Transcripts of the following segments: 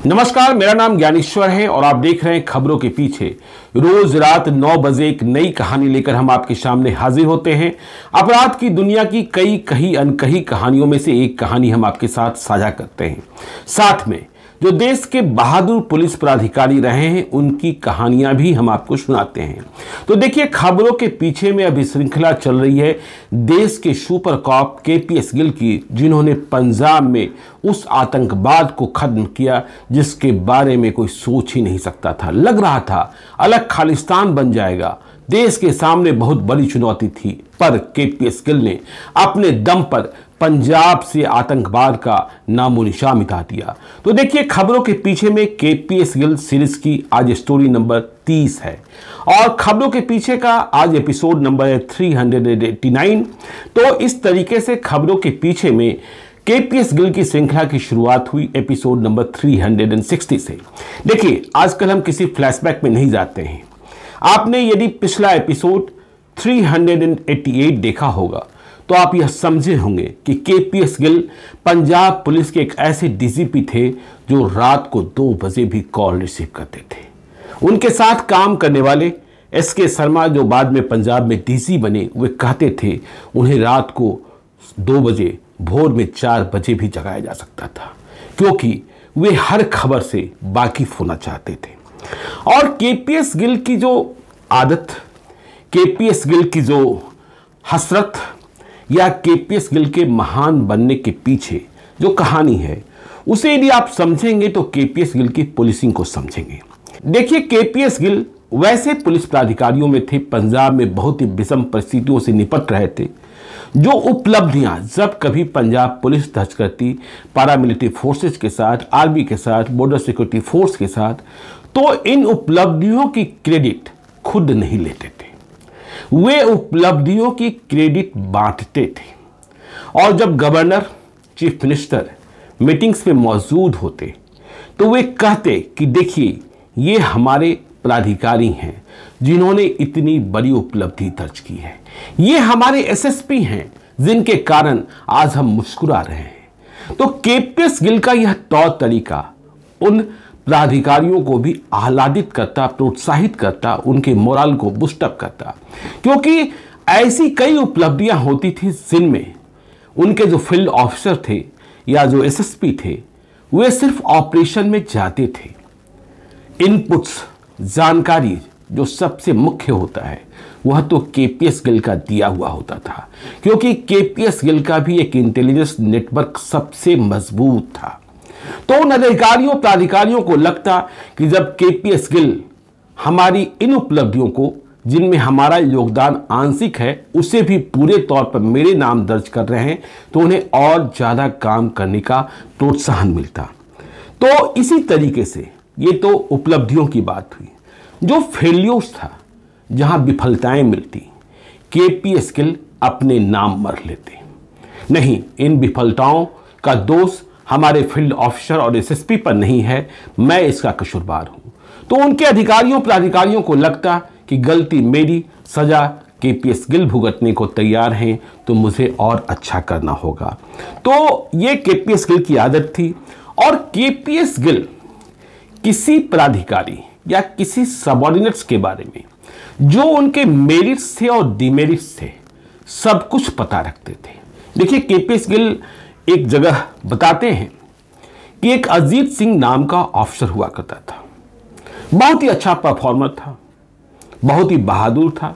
नमस्कार, मेरा नाम ज्ञानेश्वर है और आप देख रहे हैं खबरों के पीछे। रोज रात 9 बजे एक नई कहानी लेकर हम आपके सामने हाजिर होते हैं। अपराध की दुनिया की कई कही अनकही कहानियों में से एक कहानी हम आपके साथ साझा करते हैं। साथ में जो देश के बहादुर पुलिस पदाधिकारी रहे हैं उनकी कहानियां भी हम आपको सुनाते हैं। तो देखिए, खबरों के पीछे में अभी श्रृंखला चल रही है देश के सुपर कॉप केपीएस गिल की, जिन्होंने पंजाब में उस आतंकवाद को खत्म किया जिसके बारे में कोई सोच ही नहीं सकता था। लग रहा था अलग खालिस्तान बन जाएगा, देश के सामने बहुत बड़ी चुनौती थी, पर केपीएस गिल ने अपने दम पर पंजाब से आतंकवाद का नामो निशान मिटा दिया। तो देखिए, खबरों के पीछे में केपीएस गिल सीरीज की आज स्टोरी नंबर 30 है और खबरों के पीछे का आज एपिसोड नंबर है 389। तो इस तरीके से खबरों के पीछे में केपीएस गिल की श्रृंखला की शुरुआत हुई एपिसोड नंबर 360 से। देखिए, आजकल हम किसी फ्लैशबैक में नहीं जाते हैं। आपने यदि पिछला एपिसोड 388 देखा होगा तो आप यह समझे होंगे कि केपीएस गिल पंजाब पुलिस के एक ऐसे डीजीपी थे जो रात को 2 बजे भी कॉल रिसीव करते थे। उनके साथ काम करने वाले एसके शर्मा, जो बाद में पंजाब में डीसी बने, वे कहते थे उन्हें रात को 2 बजे, भोर में 4 बजे भी जगाया जा सकता था, क्योंकि वे हर खबर से वाकिफ होना चाहते थे। और केपीएस गिल की जो आदत, केपीएस गिल की जो हसरत या केपीएस गिल के महान बनने के पीछे जो कहानी है, उसे यदि आप समझेंगे तो केपीएस गिल की पुलिसिंग को समझेंगे। देखिए, केपीएस गिल वैसे पुलिस पदाधिकारियों में थे, पंजाब में बहुत ही विषम परिस्थितियों से निपट रहे थे। जो उपलब्धियां जब कभी पंजाब पुलिस दर्ज करती पैरामिलिट्री फोर्सेस के साथ, आर्मी के साथ, बॉर्डर सिक्योरिटी फोर्स के साथ, तो इन उपलब्धियों की क्रेडिट खुद नहीं लेते थे, वे उपलब्धियों की क्रेडिट बांटते थे। और जब गवर्नर, चीफ मिनिस्टर मीटिंग्स में मौजूद होते तो वे कहते कि देखिए, ये हमारे पदाधिकारी हैं जिन्होंने इतनी बड़ी उपलब्धि दर्ज की है, ये हमारे एसएसपी हैं जिनके कारण आज हम मुस्कुरा रहे हैं। तो केपीएस गिल का यह तौर तरीका उन पदाधिकारियों को भी आह्लादित करता, प्रोत्साहित करता, उनके मोरल को बूस्टअप करता, क्योंकि ऐसी कई उपलब्धियां होती थी जिनमें उनके जो फील्ड ऑफिसर थे या जो एसएसपी थे, वे सिर्फ ऑपरेशन में जाते थे। इनपुट्स, जानकारी जो सबसे मुख्य होता है वह तो केपीएस गिल का दिया हुआ होता था, क्योंकि केपीएस गिल का भी एक इंटेलिजेंस नेटवर्क सबसे मजबूत था। तो उन अधिकारियों, प्राधिकारियों को लगता कि जब केपीएस गिल हमारी इन उपलब्धियों को, जिनमें हमारा योगदान आंशिक है, उसे भी पूरे तौर पर मेरे नाम दर्ज कर रहे हैं, तो उन्हें और ज्यादा काम करने का प्रोत्साहन मिलता। तो इसी तरीके से ये तो उपलब्धियों की बात हुई। जो फेल्यूर्स था, जहां विफलताएं मिलती, केपीएस गिल अपने नाम मर लेते। नहीं, इन विफलताओं का दोष हमारे फील्ड ऑफिसर और एसएसपी पर नहीं है, मैं इसका कसूरवार हूं। तो उनके अधिकारियों, प्राधिकारियों को लगता कि गलती मेरी, सजा केपीएस गिल भुगतने को तैयार हैं, तो मुझे और अच्छा करना होगा। तो ये केपीएस गिल की आदत थी। और केपीएस गिल किसी पदाधिकारी या किसी सबऑर्डिनेट्स के बारे में जो उनके मेरिट्स थे और डिमेरिट्स थे, सब कुछ पता रखते थे। देखिए, केपीएस गिल एक जगह बताते हैं कि एक अजीत सिंह नाम का ऑफिसर हुआ करता था, बहुत ही अच्छा परफॉर्मर था, बहुत ही बहादुर था,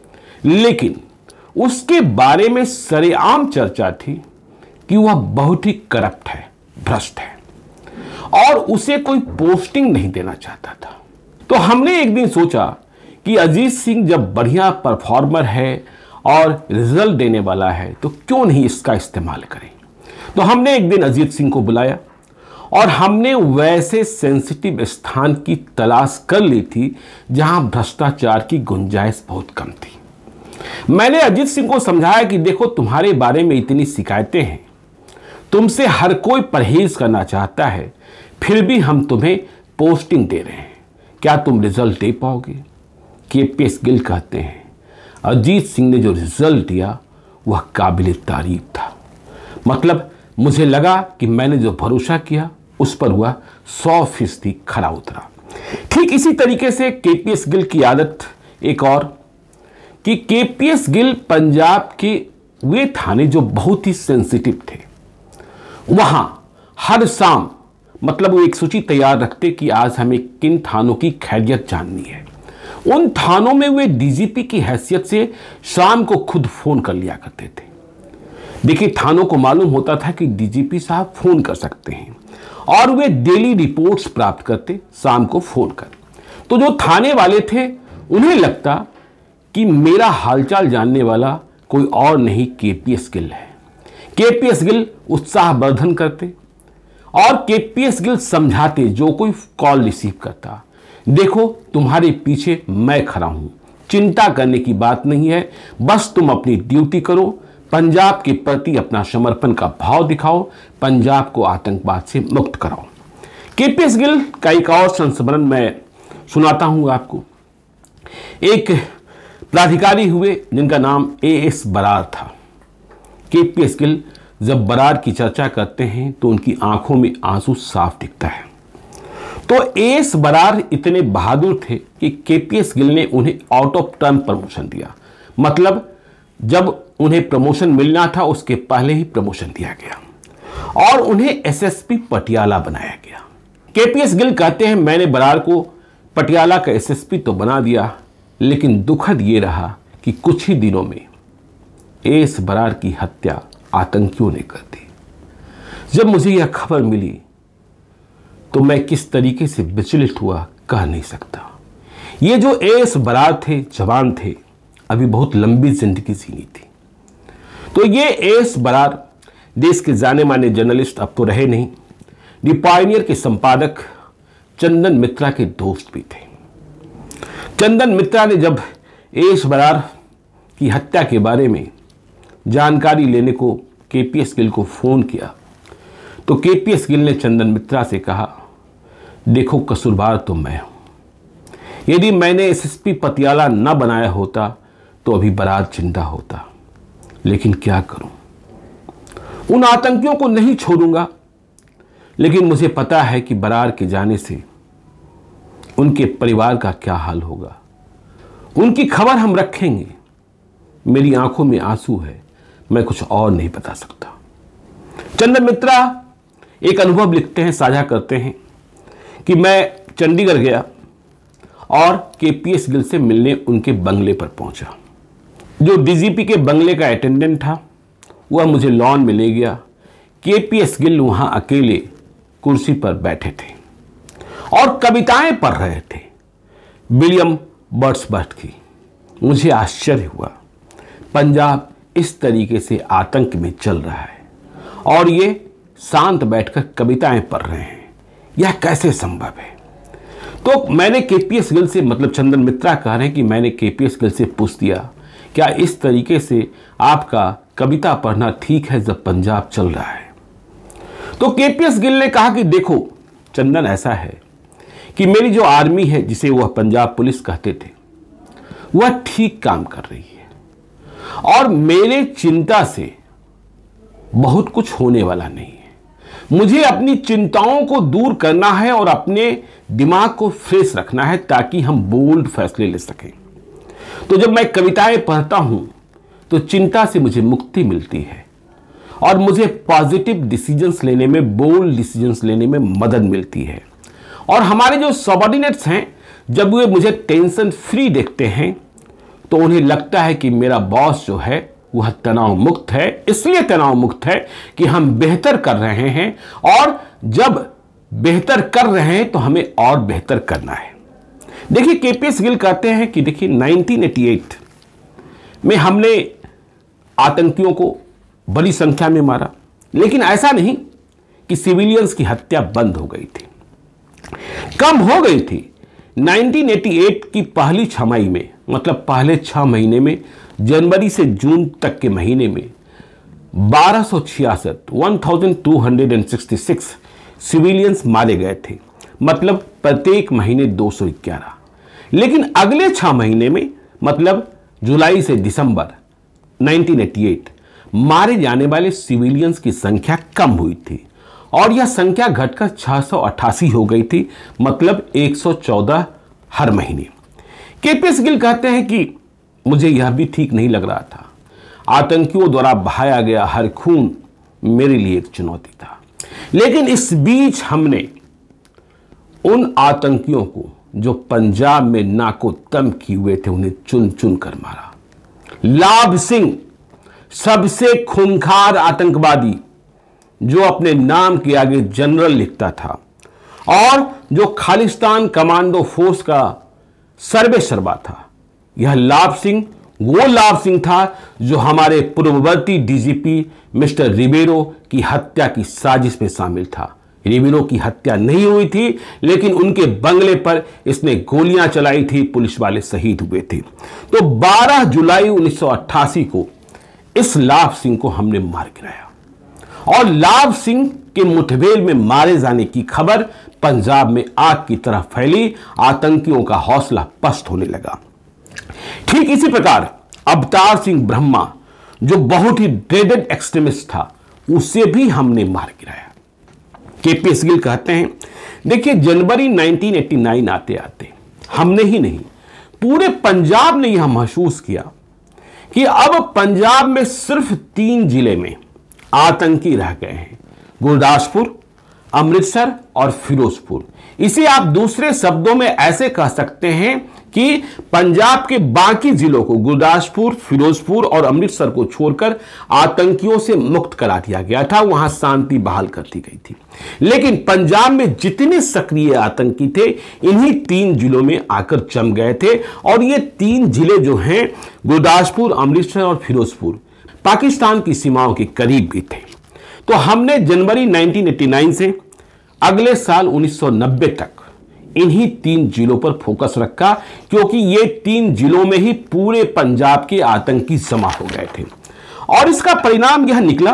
लेकिन उसके बारे में सरेआम चर्चा थी कि वह बहुत ही करप्ट है, भ्रष्ट है और उसे कोई पोस्टिंग नहीं देना चाहता था। तो हमने एक दिन सोचा कि अजीत सिंह जब बढ़िया परफॉर्मर है और रिजल्ट देने वाला है, तो क्यों नहीं इसका इस्तेमाल करें। तो हमने एक दिन अजीत सिंह को बुलाया और हमने वैसे सेंसिटिव स्थान की तलाश कर ली थी जहां भ्रष्टाचार की गुंजाइश बहुत कम थी। मैंने अजीत सिंह को समझाया कि देखो, तुम्हारे बारे में इतनी शिकायतें हैं, तुमसे हर कोई परहेज करना चाहता है, फिर भी हम तुम्हें पोस्टिंग दे रहे हैं, क्या तुम रिजल्ट दे पाओगे। केपीएस गिल कहते हैं, अजीत सिंह ने जो रिजल्ट दिया वह काबिल तारीफ था। मतलब मुझे लगा कि मैंने जो भरोसा किया उस पर हुआ 100% खरा उतरा। ठीक इसी तरीके से केपीएस गिल की आदत एक और कि केपीएस गिल पंजाब के वे थाने जो बहुत ही सेंसिटिव थे, वहां हर शाम मतलब वो एक सूची तैयार रखते कि आज हमें किन थानों की खैरियत जाननी है। उन थानों में वे डीजीपी की हैसियत से शाम को खुद फोन कर लिया करते थे। देखिए, थानों को मालूम होता था कि डीजीपी साहब फोन कर सकते हैं और वे डेली रिपोर्ट्स प्राप्त करते शाम को फोन कर। तो जो थाने वाले थे उन्हें लगता कि मेरा हालचाल जानने वाला कोई और नहीं केपीएस गिल है। केपीएस गिल उत्साहवर्धन करते और केपीएस गिल समझाते जो कोई कॉल रिसीव करता, देखो तुम्हारे पीछे मैं खड़ा हूं, चिंता करने की बात नहीं है, बस तुम अपनी ड्यूटी करो, पंजाब के प्रति अपना समर्पण का भाव दिखाओ, पंजाब को आतंकवाद से मुक्त कराओ। केपीएस गिल का एक और संस्मरण मैं सुनाता हूं आपको। एक प्राधिकारी हुए जिनका नाम एएस बरार था। केपीएस गिल जब बरार की चर्चा करते हैं तो उनकी आंखों में आंसू साफ दिखता है। तो एएस बरार इतने बहादुर थे कि केपीएस गिल ने उन्हें आउट ऑफ टर्म प्रमोशन दिया। मतलब जब उन्हें प्रमोशन मिलना था उसके पहले ही प्रमोशन दिया गया और उन्हें एसएसपी पटियाला बनाया गया। केपीएस गिल कहते हैं, मैंने बरार को पटियाला का एसएसपी तो बना दिया, लेकिन दुखद ये रहा कि कुछ ही दिनों में एएस बरार की हत्या आतंकियों ने कर दी। जब मुझे यह खबर मिली तो मैं किस तरीके से विचलित हुआ कह नहीं सकता। ये जो एएस बरार थे, जवान थे, अभी बहुत लंबी जिंदगी जीनी थी। तो ये एएस बरार देश के जाने माने जर्नलिस्ट अब तो रहे नहीं, दी पायनियर के संपादक चंदन मित्रा के दोस्त भी थे। चंदन मित्रा ने जब एएस बरार की हत्या के बारे में जानकारी लेने को केपीएस गिल को फोन किया तो केपीएस गिल ने चंदन मित्रा से कहा, देखो कसूरवार तो मैं हूं, यदि मैंने एसएसपी पटियाला न बनाया होता तो अभी बरार जिंदा होता, लेकिन क्या करूं, उन आतंकियों को नहीं छोड़ूंगा, लेकिन मुझे पता है कि बरार के जाने से उनके परिवार का क्या हाल होगा, उनकी खबर हम रखेंगे। मेरी आंखों में आंसू है, मैं कुछ और नहीं बता सकता। चंदन मित्रा एक अनुभव लिखते हैं, साझा करते हैं कि मैं चंडीगढ़ गया और केपीएस गिल से मिलने उनके बंगले पर पहुंचा। जो डीजीपी के बंगले का अटेंडेंट था वह मुझे लॉन में ले गया। केपीएस गिल वहां अकेले कुर्सी पर बैठे थे और कविताएं पढ़ रहे थे विलियम वर्ड्सवर्थ की। मुझे आश्चर्य हुआ, पंजाब इस तरीके से आतंक में चल रहा है और ये शांत बैठकर कविताएं पढ़ रहे हैं, यह कैसे संभव है। तो मैंने केपीएस गिल से, मतलब चंदन मित्रा कह रहे हैं कि मैंने केपीएस गिल से पूछ दिया, क्या इस तरीके से आपका कविता पढ़ना ठीक है जब पंजाब चल रहा है। तो केपीएस गिल ने कहा कि देखो चंदन, ऐसा है कि मेरी जो आर्मी है, जिसे वह पंजाब पुलिस कहते थे, वह ठीक काम कर रही है और मेरे चिंता से बहुत कुछ होने वाला नहीं है। मुझे अपनी चिंताओं को दूर करना है और अपने दिमाग को फ्रेश रखना है ताकि हम बोल्ड फैसले ले सकें। तो जब मैं कविताएं पढ़ता हूं तो चिंता से मुझे मुक्ति मिलती है और मुझे पॉजिटिव डिसीजंस लेने में, बोल्ड डिसीजंस लेने में मदद मिलती है। और हमारे जो सबऑर्डिनेट्स हैं, जब वे मुझे टेंशन फ्री देखते हैं तो उन्हें लगता है कि मेरा बॉस जो है वह तनाव मुक्त है, इसलिए तनाव मुक्त है कि हम बेहतर कर रहे हैं और जब बेहतर कर रहे हैं तो हमें और बेहतर करना है। देखिए, केपीएस गिल कहते हैं कि देखिए 1988 में हमने आतंकियों को बड़ी संख्या में मारा, लेकिन ऐसा नहीं कि सिविलियंस की हत्या बंद हो गई थी, कम हो गई थी। 1988 की पहली छमाही में, मतलब पहले 6 महीने में, जनवरी से जून तक के महीने में 1266 सिविलियंस मारे गए थे, मतलब प्रत्येक महीने 211। लेकिन अगले 6 महीने में, मतलब जुलाई से दिसंबर 1988, मारे जाने वाले सिविलियंस की संख्या कम हुई थी और यह संख्या घटकर 688 हो गई थी, मतलब 114 हर महीने। केपीएस गिल कहते हैं कि मुझे यह भी ठीक नहीं लग रहा था। आतंकियों द्वारा बहाया गया हर खून मेरे लिए एक चुनौती था, लेकिन इस बीच हमने उन आतंकियों को जो पंजाब में नाको दम किए हुए थे उन्हें चुन चुन कर मारा। लाभ सिंह सबसे खूंखार आतंकवादी जो अपने नाम के आगे जनरल लिखता था और जो खालिस्तान कमांडो फोर्स का सर्वेसर्वा था, यह लाभ सिंह वो लाभ सिंह था जो हमारे पूर्ववर्ती डीजीपी मिस्टर रिबेरो की हत्या की साजिश में शामिल था। रिबेरो की हत्या नहीं हुई थी, लेकिन उनके बंगले पर इसने गोलियां चलाई थी, पुलिस वाले शहीद हुए थे। तो 12 जुलाई 1988 को इस लाभ सिंह को हमने मार गिराया और लाभ सिंह के मुठभेड़ में मारे जाने की खबर पंजाब में आग की तरह फैली। आतंकियों का हौसला पस्त होने लगा। ठीक इसी प्रकार अवतार सिंह ब्रह्मा जो बहुत ही ड्रेडेड एक्सट्रीमिस्ट था, उसे भी हमने मार गिराया। केपीएस गिल कहते हैं, देखिए जनवरी 1989 आते आते हमने ही नहीं पूरे पंजाब ने यह महसूस किया कि अब पंजाब में सिर्फ 3 जिले में आतंकी रह गए हैं, गुरदासपुर, अमृतसर और फिरोजपुर। इसे आप दूसरे शब्दों में ऐसे कह सकते हैं कि पंजाब के बाकी जिलों को, गुरदासपुर, फिरोजपुर और अमृतसर को छोड़कर आतंकियों से मुक्त करा दिया गया था, वहां शांति बहाल कर दी गई थी। लेकिन पंजाब में जितने सक्रिय आतंकी थे इन्हीं 3 जिलों में आकर जम गए थे और ये 3 जिले जो हैं, गुरदासपुर, अमृतसर और फिरोजपुर, पाकिस्तान की सीमाओं के करीब भी थे। तो हमने जनवरी 1989 से अगले साल 1990 तक इन्हीं 3 जिलों पर फोकस रखा, क्योंकि ये 3 जिलों में ही पूरे पंजाब के आतंकी जमा हो गए थे। और इसका परिणाम यह निकला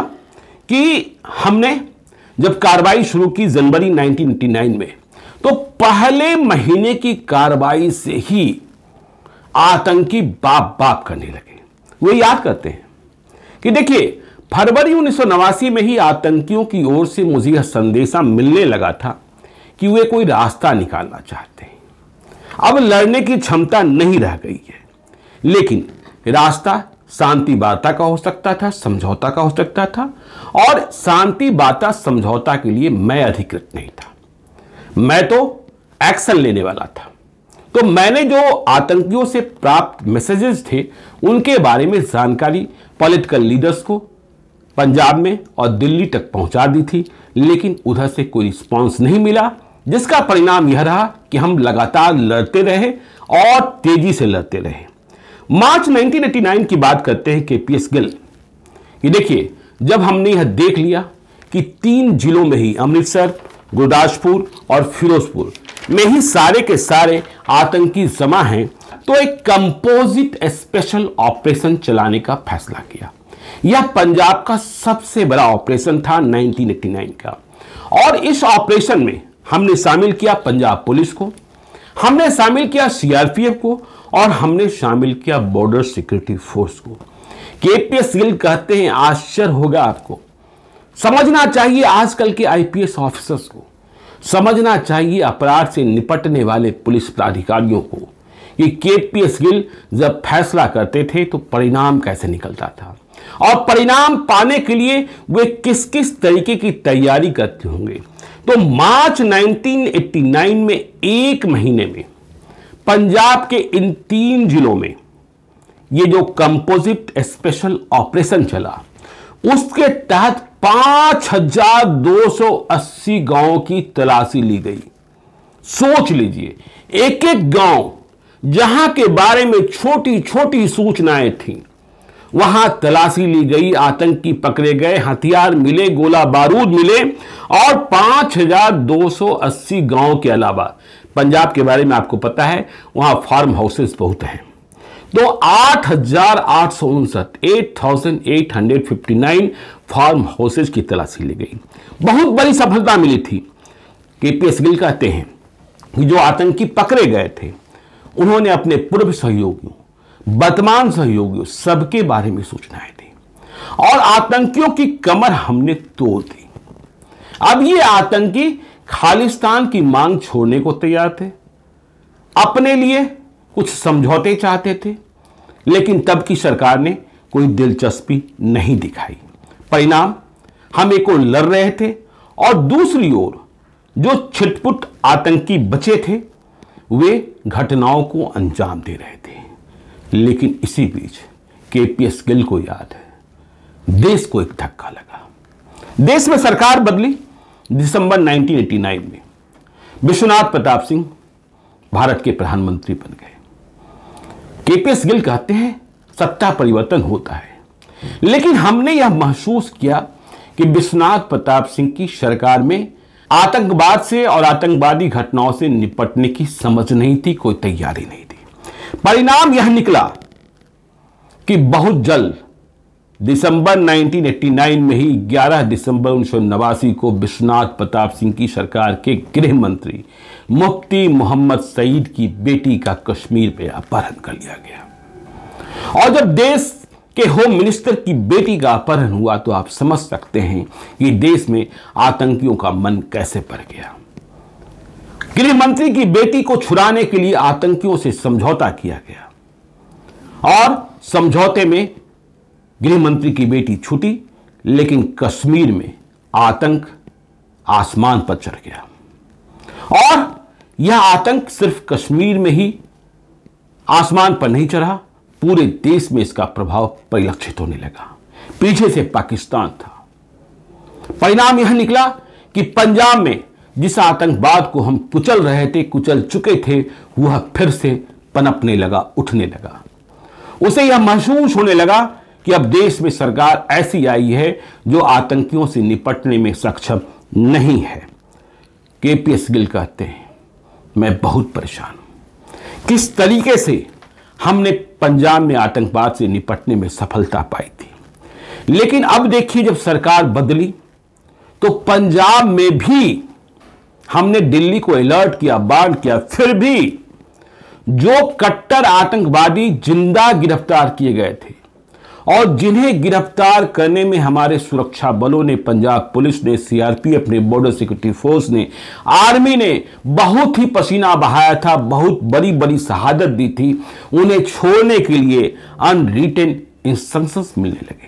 कि हमने जब कार्रवाई शुरू की जनवरी 1989 में, तो पहले महीने की कार्रवाई से ही आतंकी बाप बाप करने लगे। वे याद करते हैं कि देखिए फरवरी 1989 में ही आतंकियों की ओर से मुझे यह संदेशा मिलने लगा था कि वे कोई रास्ता निकालना चाहते हैं। अब लड़ने की क्षमता नहीं रह गई है, लेकिन रास्ता शांति वार्ता का हो सकता था, समझौता का हो सकता था, और शांति वार्ता समझौता के लिए मैं अधिकृत नहीं था। मैं तो एक्शन लेने वाला था। तो मैंने जो आतंकियों से प्राप्त मैसेजेस थे उनके बारे में जानकारी पॉलिटिकल लीडर्स को पंजाब में और दिल्ली तक पहुंचा दी थी, लेकिन उधर से कोई रिस्पांस नहीं मिला, जिसका परिणाम यह रहा कि हम लगातार लड़ते रहे और तेजी से लड़ते रहे। मार्च 1989 की बात करते हैं केपीएस गिल कि देखिए जब हमने यह देख लिया कि 3 जिलों में ही, अमृतसर, गुरदासपुर और फिरोजपुर में ही सारे के सारे आतंकी जमा हैं, तो एक कंपोजिट स्पेशल ऑपरेशन चलाने का फैसला किया। यह पंजाब का सबसे बड़ा ऑपरेशन था 1989 का, और इस ऑपरेशन में हमने शामिल किया पंजाब पुलिस को, हमने शामिल किया सीआरपीएफ को और हमने शामिल किया बॉर्डर सिक्योरिटी फोर्स को। केपीएस गिल कहते हैं, आश्चर्य होगा आपको, समझना चाहिए आजकल के आईपीएस ऑफिसर्स को, समझना चाहिए अपराध से निपटने वाले पुलिस पदाधिकारियों को कि केपीएस गिल जब फैसला करते थे तो परिणाम कैसे निकलता था और परिणाम पाने के लिए वे किस किस तरीके की तैयारी करते होंगे। तो मार्च 1989 में 1 महीने में पंजाब के इन 3 जिलों में ये जो कंपोजिट स्पेशल ऑपरेशन चला, उसके तहत 5280 गांवों की तलाशी ली गई। सोच लीजिए, एक एक गांव जहां के बारे में छोटी छोटी सूचनाएं थीं, वहां तलाशी ली गई, आतंकी पकड़े गए, हथियार मिले, गोला बारूद मिले, और 5280 गांव के अलावा पंजाब के बारे में आपको पता है वहां फार्म हाउसेस बहुत हैं, तो 8,859 फार्म हाउसेस की तलाशी ली गई। बहुत बड़ी सफलता मिली थी। केपीएस गिल कहते हैं कि जो आतंकी पकड़े गए थे उन्होंने अपने पूर्व सहयोगियों, वर्तमान सहयोगियों सबके बारे में सूचनाएं दी और आतंकियों की कमर हमने तोड़ दी। अब ये आतंकी खालिस्तान की मांग छोड़ने को तैयार थे, अपने लिए कुछ समझौते चाहते थे, लेकिन तब की सरकार ने कोई दिलचस्पी नहीं दिखाई। परिणाम, हम एक ओर लड़ रहे थे और दूसरी ओर जो छिटपुट आतंकी बचे थे वे घटनाओं को अंजाम दे रहे थे। लेकिन इसी बीच केपीएस गिल को याद है, देश को एक धक्का लगा। देश में सरकार बदली। दिसंबर 1989 में विश्वनाथ प्रताप सिंह भारत के प्रधानमंत्री बन गए। केपीएस गिल कहते हैं सत्ता परिवर्तन होता है, लेकिन हमने यह महसूस किया कि विश्वनाथ प्रताप सिंह की सरकार में आतंकवाद से और आतंकवादी घटनाओं से निपटने की समझ नहीं थी, कोई तैयारी नहीं थी। परिणाम यह निकला कि बहुत जल्द दिसंबर 1989 में ही 11 दिसंबर 1989 को विश्वनाथ प्रताप सिंह की सरकार के गृह मंत्री मुफ्ती मोहम्मद सईद की बेटी का कश्मीर में अपहरण कर लिया गया। और जब देश के होम मिनिस्टर की बेटी का अपहरण हुआ तो आप समझ सकते हैं कि देश में आतंकियों का मन कैसे बढ़ गया। गृह मंत्री की बेटी को छुड़ाने के लिए आतंकियों से समझौता किया गया और समझौते में गृह मंत्री की बेटी छूटी, लेकिन कश्मीर में आतंक आसमान पर चढ़ गया। और यह आतंक सिर्फ कश्मीर में ही आसमान पर नहीं चढ़ा, पूरे देश में इसका प्रभाव परिलक्षित होने लगा। पीछे से पाकिस्तान था। परिणाम यह निकला कि पंजाब में जिस आतंकवाद को हम कुचल रहे थे, कुचल चुके थे, वह फिर से पनपने लगा, उठने लगा। उसे यह महसूस होने लगा कि अब देश में सरकार ऐसी आई है जो आतंकियों से निपटने में सक्षम नहीं है। केपीएस गिल कहते हैं मैं बहुत परेशान हूं। किस तरीके से हमने पंजाब में आतंकवाद से निपटने में सफलता पाई थी, लेकिन अब देखिए जब सरकार बदली तो पंजाब में भी हमने दिल्ली को अलर्ट किया, वार्न किया, फिर भी जो कट्टर आतंकवादी जिंदा गिरफ्तार किए गए थे और जिन्हें गिरफ्तार करने में हमारे सुरक्षा बलों ने, पंजाब पुलिस ने, सीआरपीएफ ने, बॉर्डर सिक्योरिटी फोर्स ने, आर्मी ने बहुत ही पसीना बहाया था, बहुत बड़ी बड़ी शहादत दी थी, उन्हें छोड़ने के लिए अनरिटन इंस्ट्रक्शंस मिलने लगे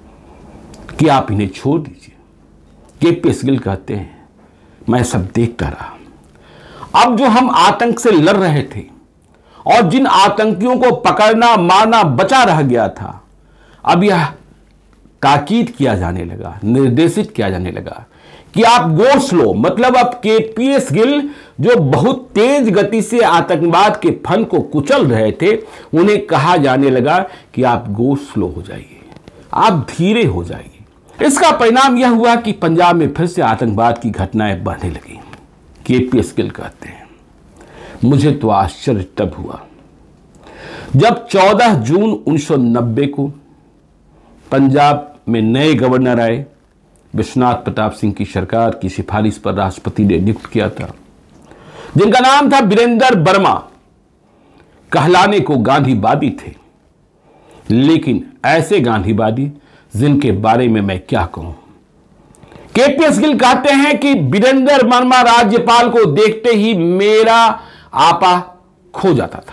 कि आप इन्हें छोड़ दीजिए। केपीएस गिल कहते हैं मैं सब देखता रहा। अब जो हम आतंक से लड़ रहे थे और जिन आतंकियों को पकड़ना, मारना बचा रह गया था, अब यह ताकीद किया जाने लगा, निर्देशित किया जाने लगा कि आप गो स्लो, मतलब अब केपीएस गिल जो बहुत तेज गति से आतंकवाद के फन को कुचल रहे थे, उन्हें कहा जाने लगा कि आप गो स्लो हो जाइए, आप धीरे हो जाइए। इसका परिणाम यह हुआ कि पंजाब में फिर से आतंकवाद की घटनाएं बढ़ने लगी। केपीएस गिल कहते हैं मुझे तो आश्चर्य तब हुआ जब 14 जून 1990 को पंजाब में नए गवर्नर आए। विश्वनाथ प्रताप सिंह की सरकार की सिफारिश पर राष्ट्रपति ने नियुक्त किया था, जिनका नाम था वीरेंद्र वर्मा। कहलाने को गांधीवादी थे, लेकिन ऐसे गांधीवादी जिनके बारे में मैं क्या कहूं। केपीएस गिल कहते हैं कि वीरेंद्र वर्मा राज्यपाल को देखते ही मेरा आपा खो जाता था।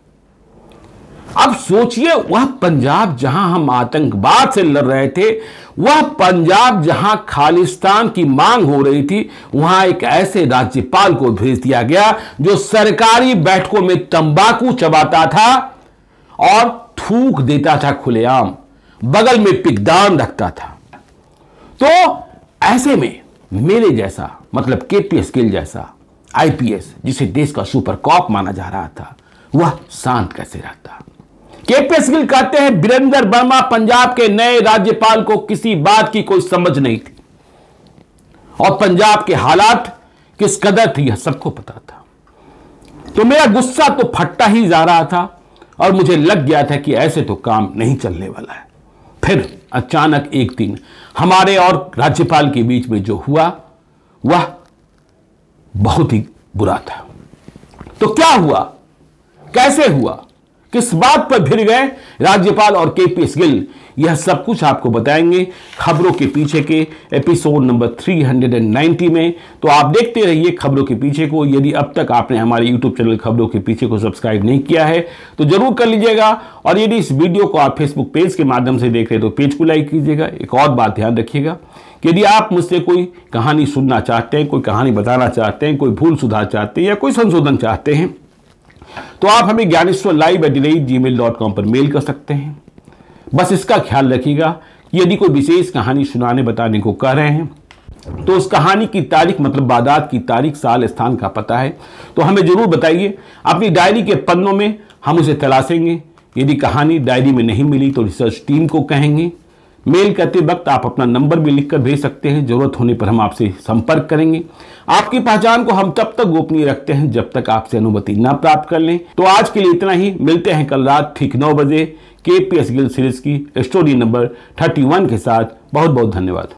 अब सोचिए, वह पंजाब जहां हम आतंकवाद से लड़ रहे थे, वह पंजाब जहां खालिस्तान की मांग हो रही थी, वहां एक ऐसे राज्यपाल को भेज दिया गया जो सरकारी बैठकों में तंबाकू चबाता था और थूक देता था खुलेआम, बगल में पिकदान रखता था। तो ऐसे में मेरे जैसा, मतलब केपीएस गिल जैसा आईपीएस, जिसे देश का सुपर कॉप माना जा रहा था, वह शांत कैसे रहता। केपीएस गिल कहते हैं वीरेंद्र वर्मा पंजाब के नए राज्यपाल को किसी बात की कोई समझ नहीं थी और पंजाब के हालात किस कदर थी यह सबको पता था। तो मेरा गुस्सा तो फटता ही जा रहा था और मुझे लग गया था कि ऐसे तो काम नहीं चलने वाला है। फिर अचानक एक दिन हमारे और राज्यपाल के बीच में जो हुआ वह बहुत ही बुरा था। तो क्या हुआ, कैसे हुआ, किस बात पर भिड़ गए राज्यपाल और केपीएस गिल, यह सब कुछ आपको बताएंगे खबरों के पीछे के एपिसोड नंबर 390 में। तो आप देखते रहिए खबरों के पीछे को। यदि अब तक आपने हमारे YouTube चैनल खबरों के पीछे को सब्सक्राइब नहीं किया है तो जरूर कर लीजिएगा, और यदि इस वीडियो को आप फेसबुक पेज के माध्यम से देख रहे हैं तो पेज को लाइक कीजिएगा। एक और बात ध्यान रखिएगा कि यदि आप मुझसे कोई कहानी सुनना चाहते हैं, कोई कहानी बताना चाहते हैं, कोई भूल सुधार चाहते हैं या कोई संशोधन चाहते हैं तो आप हमें gyaneswarlive@gmail.com पर मेल कर सकते हैं। बस इसका ख्याल रखिएगा कि यदि कोई विशेष कहानी सुनाने बताने को कह रहे हैं तो उस कहानी की तारीख, मतलब वारदात की तारीख, साल, स्थान का पता है तो हमें जरूर बताइए। अपनी डायरी के पन्नों में हम उसे तलाशेंगे। यदि कहानी डायरी में नहीं मिली तो रिसर्च टीम को कहेंगे। मेल करते वक्त आप अपना नंबर भी लिखकर भेज सकते हैं, जरूरत होने पर हम आपसे संपर्क करेंगे। आपकी पहचान को हम तब तक गोपनीय रखते हैं जब तक आपसे अनुमति न प्राप्त कर लें। तो आज के लिए इतना ही। मिलते हैं कल रात ठीक 9 बजे केपीएस गिल सीरीज की स्टोरी नंबर 31 के साथ। बहुत बहुत धन्यवाद।